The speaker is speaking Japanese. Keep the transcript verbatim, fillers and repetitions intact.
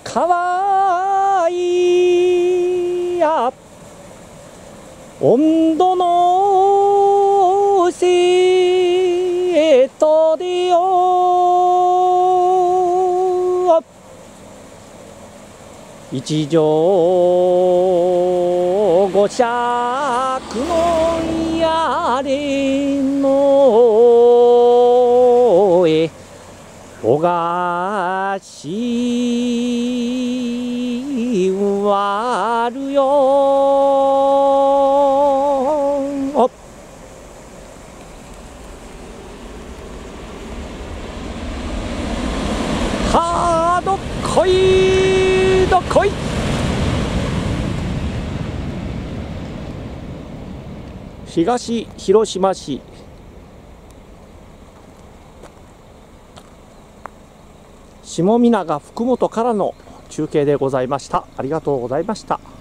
かわいや温度のせとでよ一条五尺のやれのえおがしわるよはーどっこいどっこい東広島市下湊福本からの中継でございました。ありがとうございました。